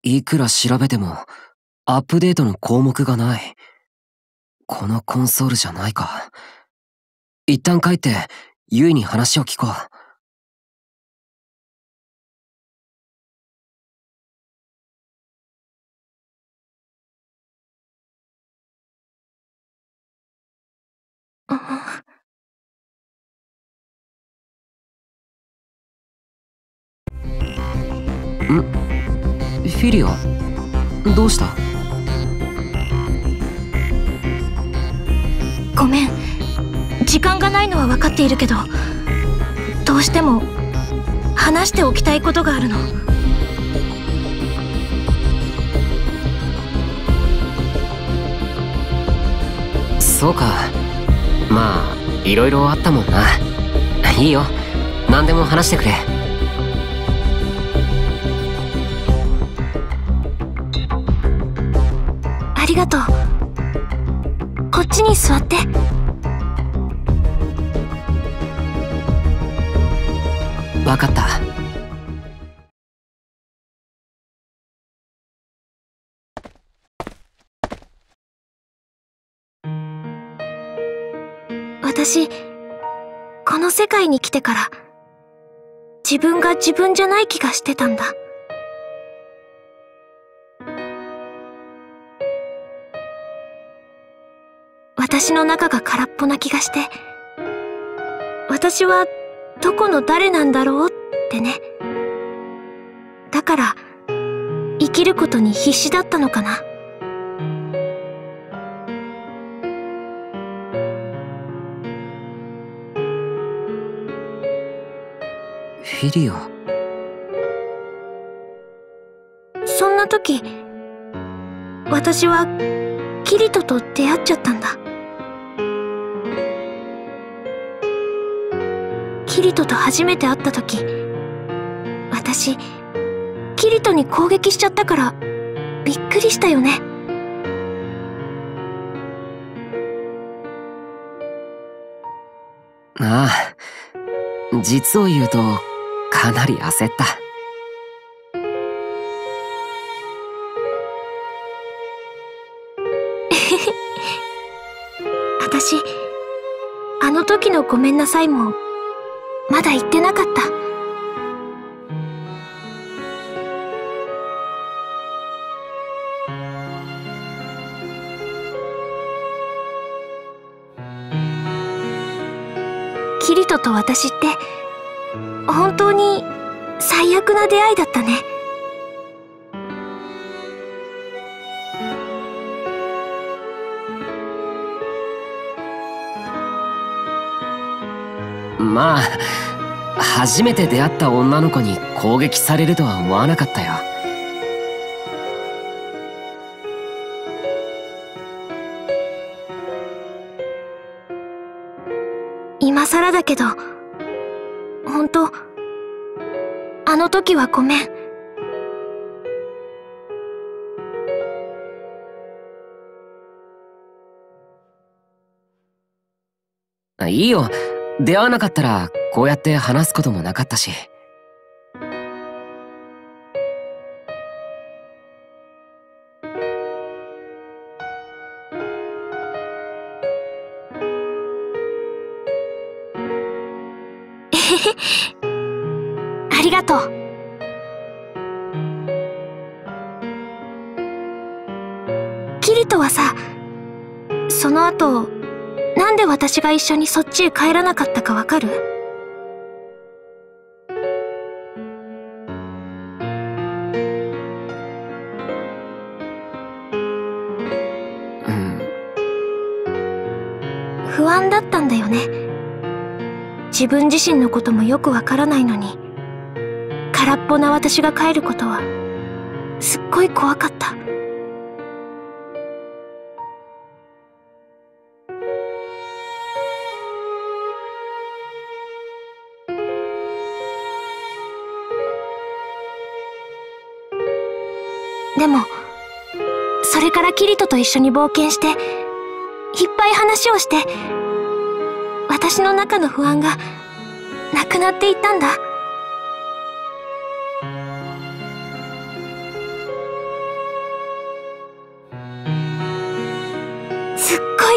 いくら調べてもアップデートの項目がない。このコンソールじゃないか。一旦帰ってユイに話を聞こう。フィリア、どうした？ ごめん、時間がないのは分かっているけど、どうしても話しておきたいことがあるの。 そうか。まあいろいろあったもんな。いいよ、何でも話してくれ。 ありがとう。こっちに座って。 分かった。 私、この世界に来てから自分が自分じゃない気がしてたんだ。私の中が空っぽな気がして、私はどこの誰なんだろうってね。だから生きることに必死だったのかな。 フィリア。 そんな時、私はキリトと出会っちゃったんだ。キリトと初めて会った時、私キリトに攻撃しちゃったからびっくりしたよね。 ああ、実を言うとかなり焦った。 私、あの時のごめんなさいもまだ言ってなかった。キリトと私って本当に最悪な出会いだったね。 まあ初めて出会った女の子に攻撃されるとは思わなかったよ。 今更だけど、本当あの時はごめん。 いいよ、出会わなかったらこうやって話すこともなかったし。 ありがとう。キリトはさ、その後なんで私が一緒にそっちへ帰らなかったかわかる？不安だったんだよね。自分自身のこともよくわからないのに、空っぽな私が帰ることはすっごい怖かった。でもそれからキリトと一緒に冒険して、いっぱい話をして、私の中の不安がなくなっていったんだ。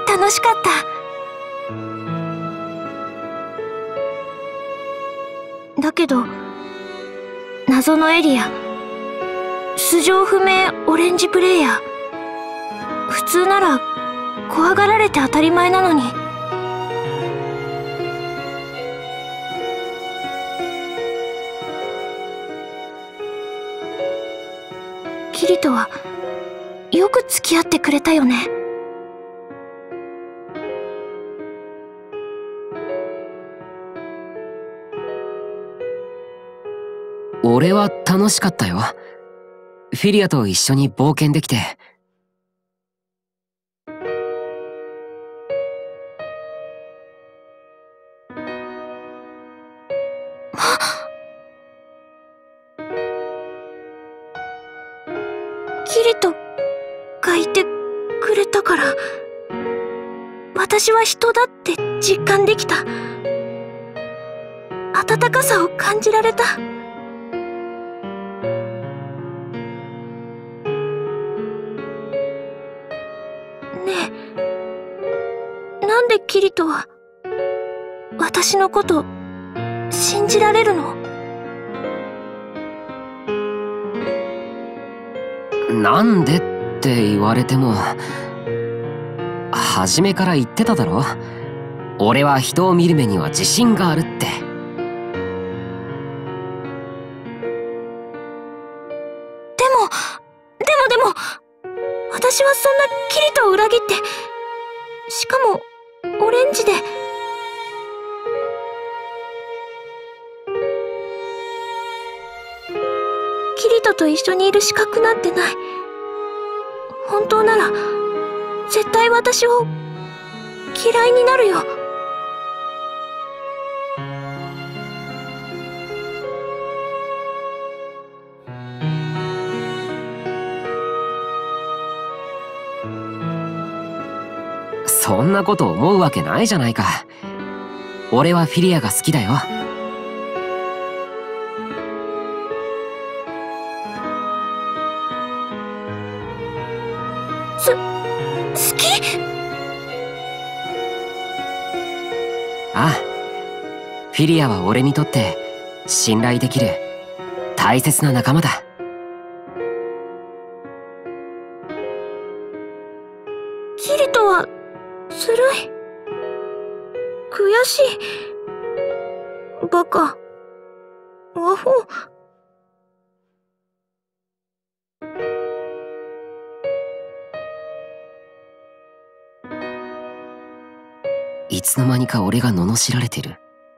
楽しかった。だけど、謎のエリア、素性不明オレンジプレイヤー。普通なら怖がられて当たり前なのに。キリトはよく付き合ってくれたよね。 俺は楽しかったよ。フィリアと一緒に冒険できて。 キリトがいてくれたから、私は人だって実感できた。温かさを感じられた。ねえ、なんでキリトは私のこと信じられるの？ なんでって言われても、初めから言ってただろ。俺は人を見る目には自信があるって。 でも、私はそんなキリトを裏切って、しかもオレンジで。キリトと一緒にいる資格なんてない。本当なら絶対私を嫌いになるよ。 そんなこと思うわけないじゃないか。俺はフィリアが好きだよ。 好き？ ああ、フィリアは俺にとって信頼できる大切な仲間だ。 キリトはずるい。悔しい。バカ。アホ。 いつの間にか俺が罵られてる。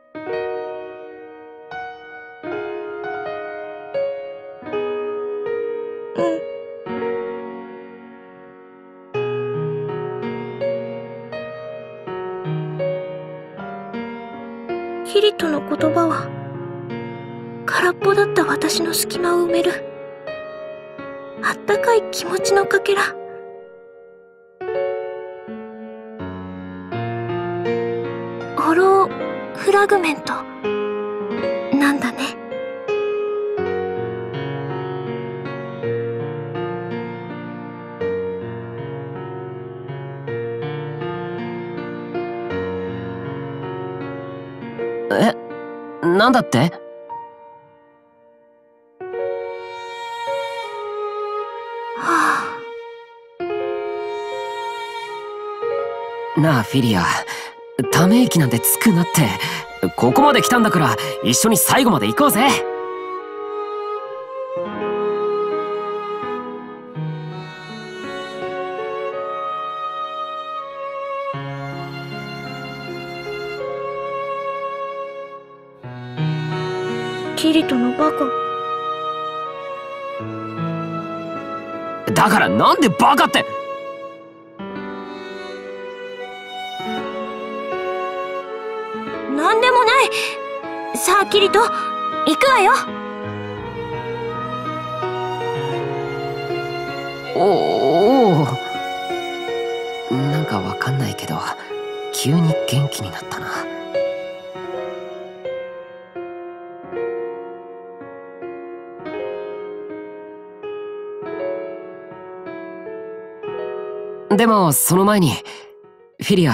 キリトの言葉は空っぽだった私の隙間を埋めるあったかい気持ちのかけら。ホローフラグメントなんだね。 え、なんだって？ はあ。なあフィリア、ため息なんてつくなって。ここまで来たんだから一緒に最後まで行こうぜ。 キリトのバカ。 だからなんでバカって。 なんでもない。さあキリト、行くわよ。 おお、なんかわかんないけど急に元気になったな。でもその前にフィリア。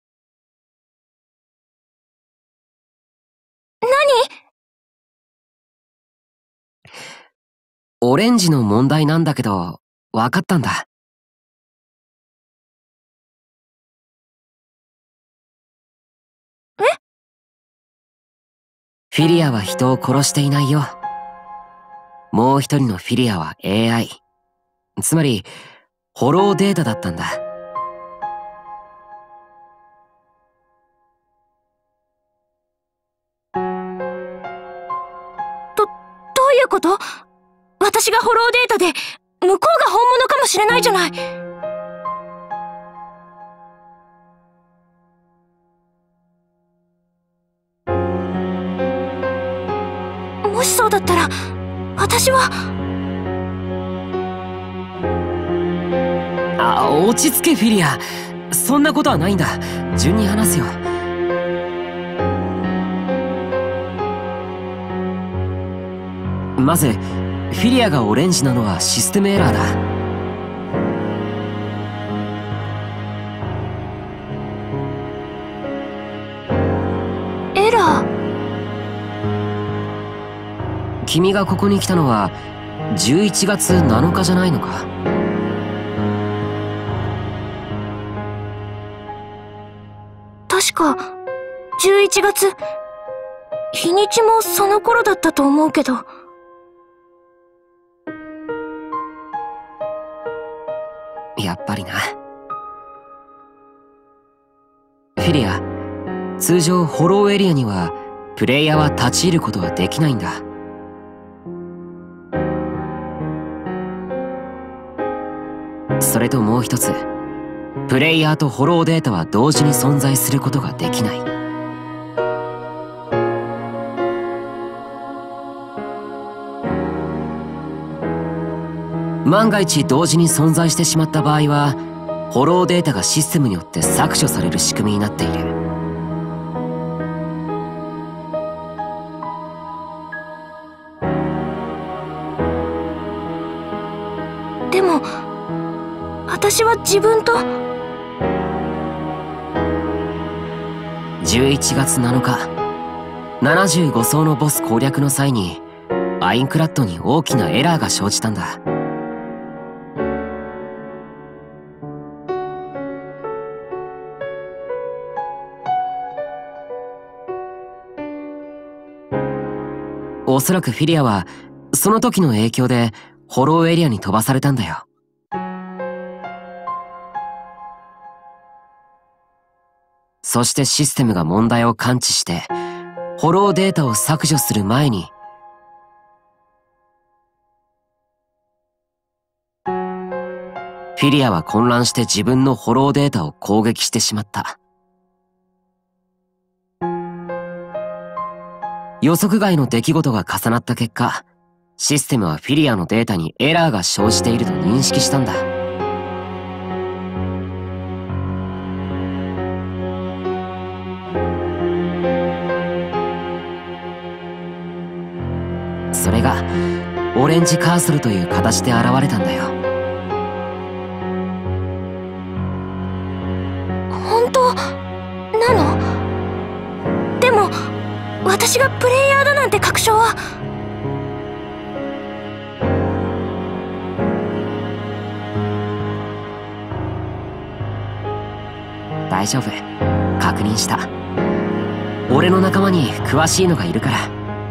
何？ オレンジの問題なんだけど、わかったんだ。 え？ フィリアは人を殺していないよ。もう一人のフィリアは AI。つまり、ホローデータだったんだ。 どういうこと？私がホローデータで、向こうが本物かもしれないじゃない。もしそうだったら、私は。 落ち着けフィリア。そんなことはないんだ。順に話すよ。まず、フィリアがオレンジなのはシステムエラーだ。 エラー？ 君がここに来たのは11月7日じゃないのか？ 確か11月。日にちもその頃だったと思うけど。 やっぱりな。フィリア、通常ホローエリアにはプレイヤーは立ち入ることはできないんだ。それともう一つ、プレイヤーとホローデータは同時に存在することができない。万が一同時に存在してしまった場合は、ホローデータがシステムによって削除される仕組みになっている。 でも、私は自分と。 11月7日、75層のボス攻略の際に、アインクラッドに大きなエラーが生じたんだ。おそらくフィリアはその時の影響でホローエリアに飛ばされたんだよ。そしてシステムが問題を感知してホローデータを削除する前に、フィリアは混乱して自分のホローデータを攻撃してしまった。予測外の出来事が重なった結果、システムはフィリアのデータにエラーが生じていると認識したんだ。それがオレンジカーソルという形で現れたんだよ。 本当なの？でも私がプレイヤーだなんて確証は。 大丈夫、確認した。俺の仲間に詳しいのがいるから。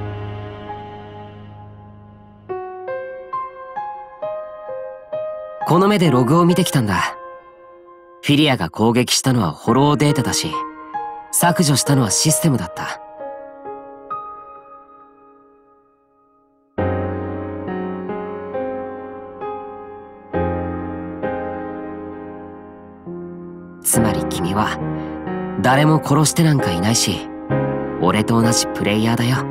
この目でログを見てきたんだ。フィリアが攻撃したのはホローデータだし、削除したのはシステムだった。つまり君は誰も殺してなんかいないし、俺と同じプレイヤーだよ。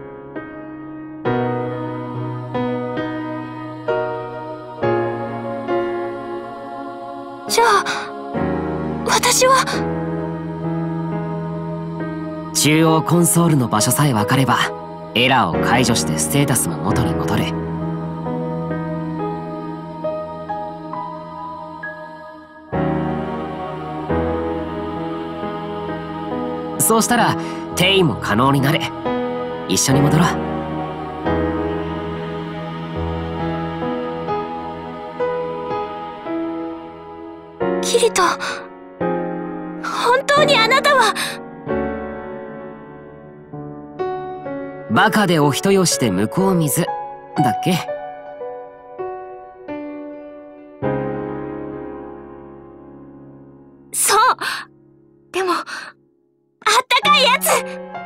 じゃあ私は。 中央コンソールの場所さえ分かればエラーを解除してステータスも元に戻る。 そうしたら転移も可能になる。一緒に戻ろう。 キリト、本当にあなたは。 バカでお人よしで向こう水だっけ？ そう。でも、あったかいやつ。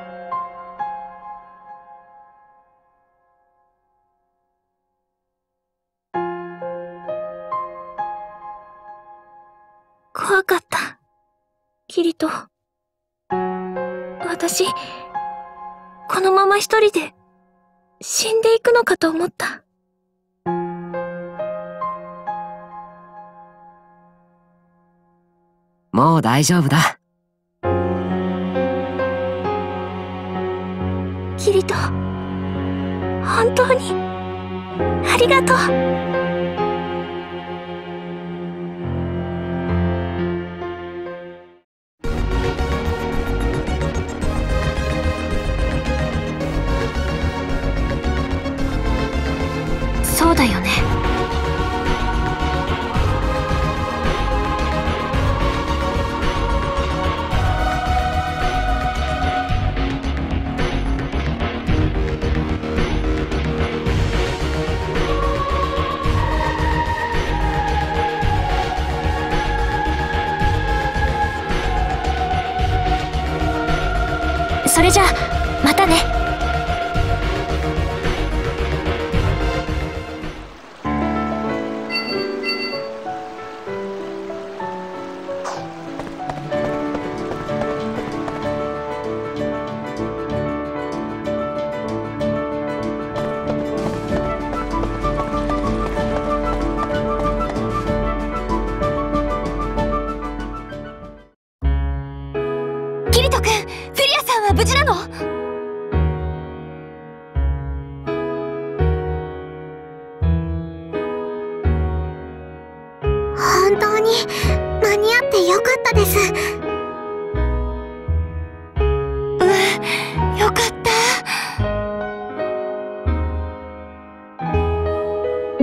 怖かった、キリト。私、このまま一人で死んでいくのかと思った。 もう大丈夫だ。 キリト、本当にありがとう。そうだよね。それじゃあまたね。キリト君、フィリアさんは無事なの？本当に間に合ってよかったです。よかった。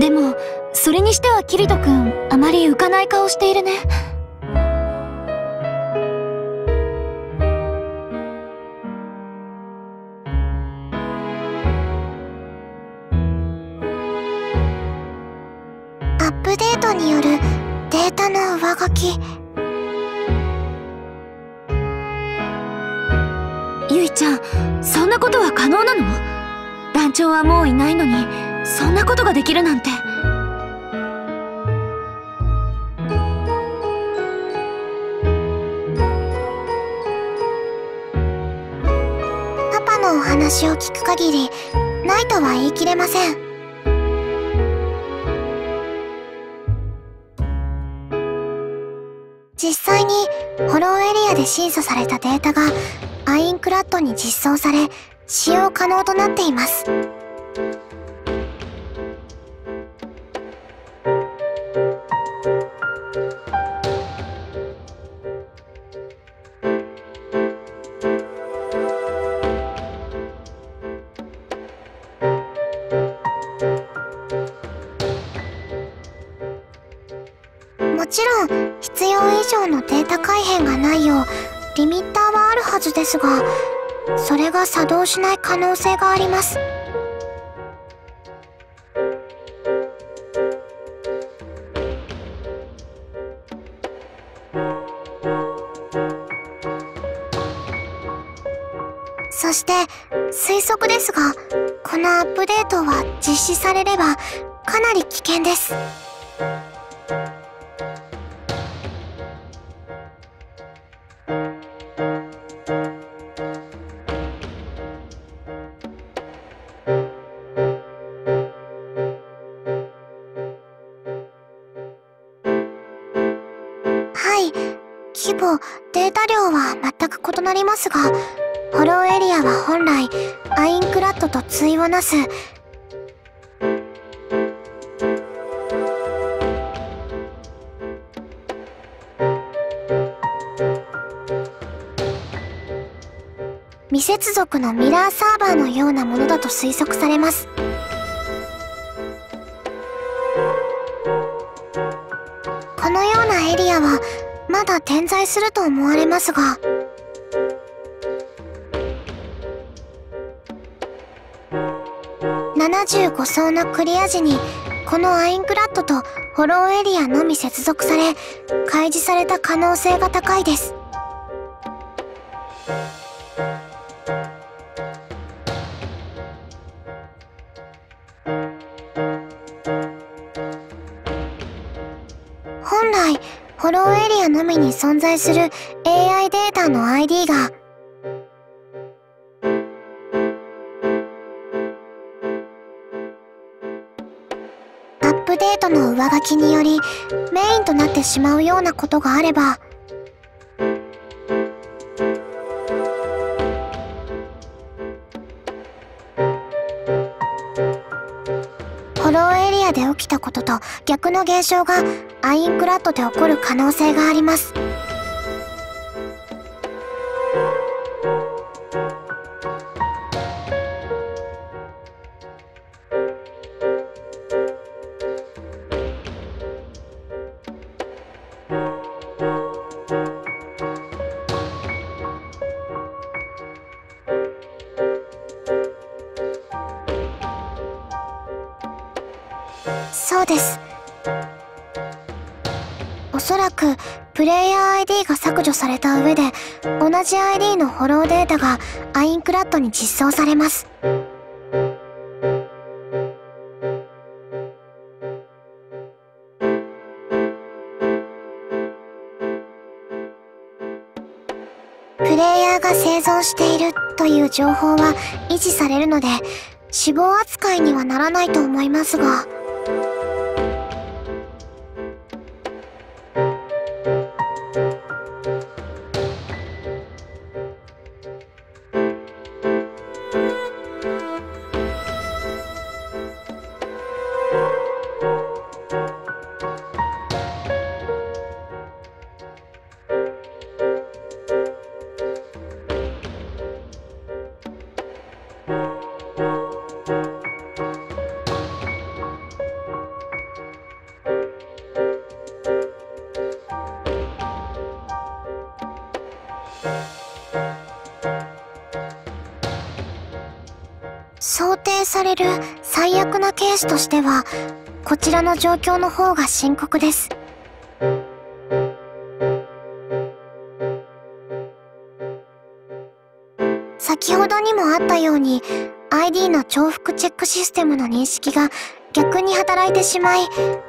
でもそれにしてはキリト君、あまり浮かない顔しているね。アップデートによるデータの上書き。ゆいちゃん、そんなことは可能なの？団長はもういないのに、そんなことができるなんて。パパのお話を聞く限り、ないとは言い切れません。実際にホローエリアで審査されたデータがアインクラッドに実装され、使用可能となっています。もちろん必要以上のデータ改変がないようリミッターはあるはずですが、それが作動しない可能性があります。そして推測ですが、このアップデートは実施されればかなり危険です。規模、データ量は全く異なりますが、ホローエリアは本来アインクラッドと対をなす未接続のミラーサーバーのようなものだと推測されます。このようなエリアはまだ点在すると思われますが、75層のクリア時にこのアインクラッドとホローエリアのみ接続され開示された可能性が高いです。本来ホローエリアのみに存在する AI データの ID がアップデートの上書きによりメインとなってしまうようなことがあれば、ホローエリアで起きたことと逆の現象がアインクラッドで起こる可能性があります。そうです。おそらくプレイヤー ID が削除された上で同じ ID のホローデータがアインクラッドに実装されます。プレイヤーが生存しているという情報は維持されるので死亡扱いにはならないと思いますが、想定される最悪なケースとしては、こちらの状況の方が深刻です。先ほどにもあったように、ID の重複チェックシステムの認識が逆に働いてしまい、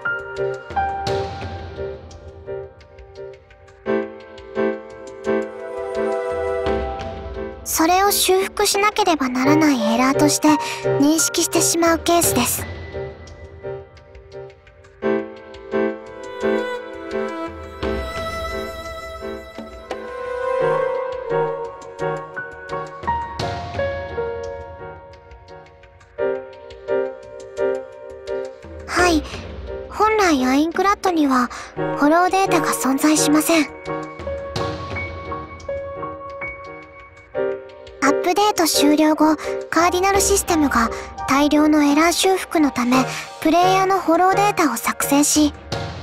それを修復しなければならないエラーとして認識してしまうケースです。はい、本来アインクラッドにはホローデータが存在しません。アップデート終了後、カーディナルシステムが大量のエラー修復のためプレイヤーのホローデータを作成し、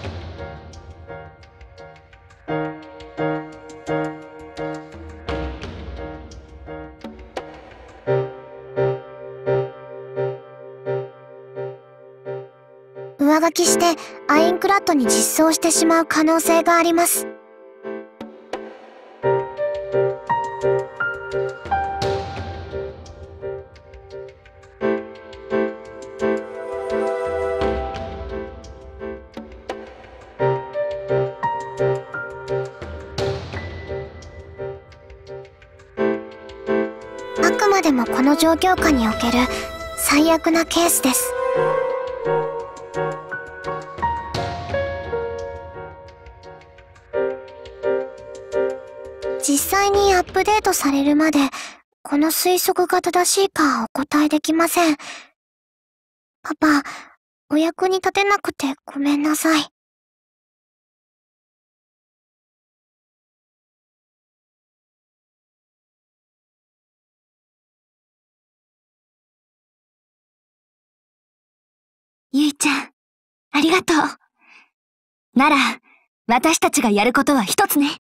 上書きしてアインクラッドに実装してしまう可能性があります。あくまでもこの状況下における最悪なケースです。実際にアップデートされるまで、この推測が正しいかお答えできません。パパ、お役に立てなくてごめんなさい。 ゆいちゃん、ありがとう。なら、私たちがやることは一つね。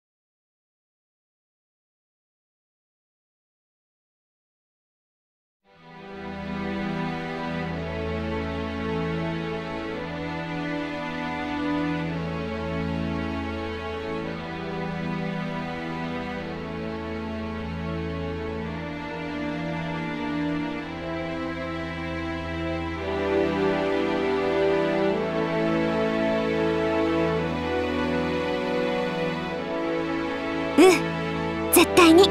絶対に。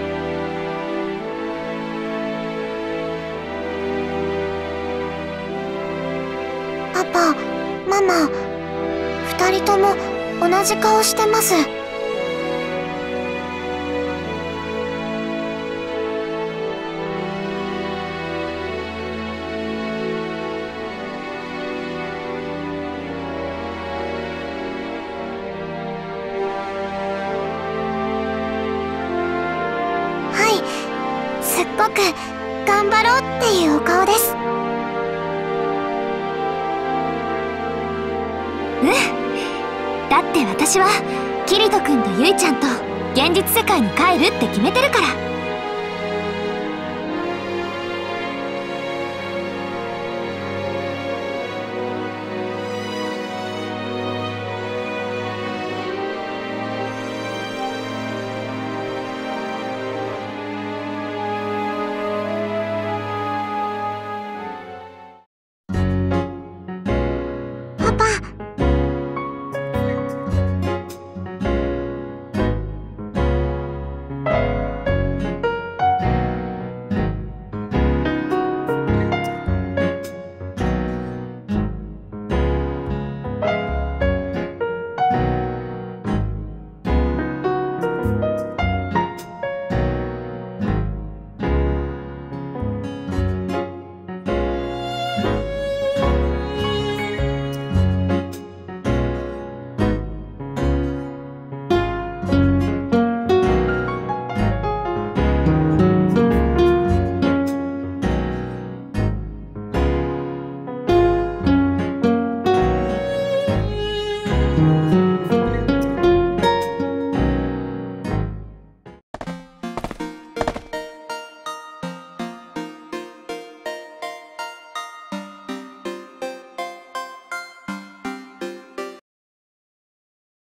パパ、ママ、二人とも同じ顔してます。すっごく頑張ろうっていうお顔です。だって私はキリト君とユイちゃんと現実世界に帰るって決めてるから。